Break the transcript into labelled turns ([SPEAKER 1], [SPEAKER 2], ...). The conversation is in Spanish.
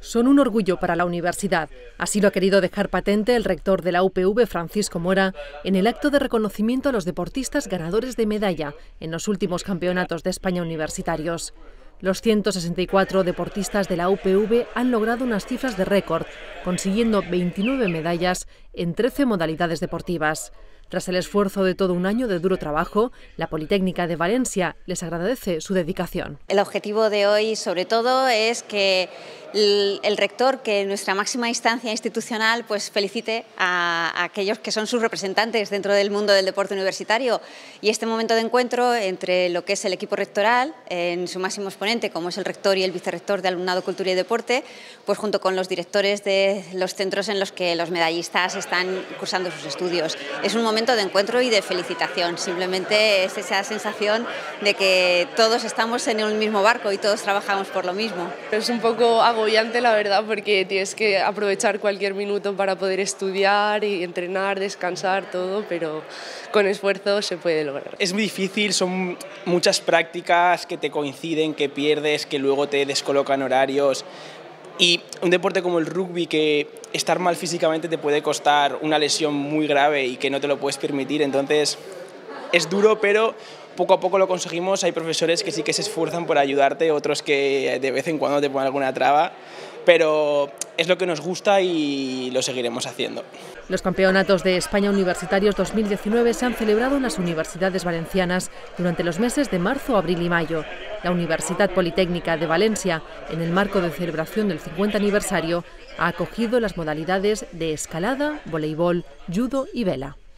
[SPEAKER 1] son un orgullo para la universidad. Así lo ha querido dejar patente el rector de la UPV, Francisco Mora, en el acto de reconocimiento a los deportistas ganadores de medalla en los últimos campeonatos de España universitarios. Los 164 deportistas de la UPV han logrado unas cifras de récord, consiguiendo 29 medallas en 13 modalidades deportivas. Tras el esfuerzo de todo un año de duro trabajo, la Politécnica de Valencia les agradece su dedicación.
[SPEAKER 2] El objetivo de hoy, sobre todo, es que el rector, que nuestra máxima instancia institucional, pues felicite a aquellos que son sus representantes dentro del mundo del deporte universitario. Y este momento de encuentro entre lo que es el equipo rectoral, en su máximo exponente, como es el rector y el vicerrector de Alumnado, Cultura y Deporte, pues junto con los directores de los centros en los que los medallistas están cursando sus estudios. Es un momento de encuentro y de felicitación. Simplemente es esa sensación de que todos estamos en el mismo barco y todos trabajamos por lo mismo.
[SPEAKER 3] Es un poco agobiante, la verdad, porque tienes que aprovechar cualquier minuto para poder estudiar y entrenar, descansar, todo, pero con esfuerzo se puede lograr.
[SPEAKER 4] Es muy difícil, son muchas prácticas que te coinciden, que pierdes, que luego te descolocan horarios. Y un deporte como el rugby, que estar mal físicamente te puede costar una lesión muy grave y que no te lo puedes permitir. Entonces es duro, pero poco a poco lo conseguimos. Hay profesores que sí que se esfuerzan por ayudarte, otros que de vez en cuando te ponen alguna traba, pero es lo que nos gusta y lo seguiremos haciendo.
[SPEAKER 1] Los campeonatos de España Universitarios 2019 se han celebrado en las universidades valencianas durante los meses de marzo, abril y mayo. La Universidad Politécnica de Valencia, en el marco de celebración del 50 aniversario, ha acogido las modalidades de escalada, voleibol, judo y vela.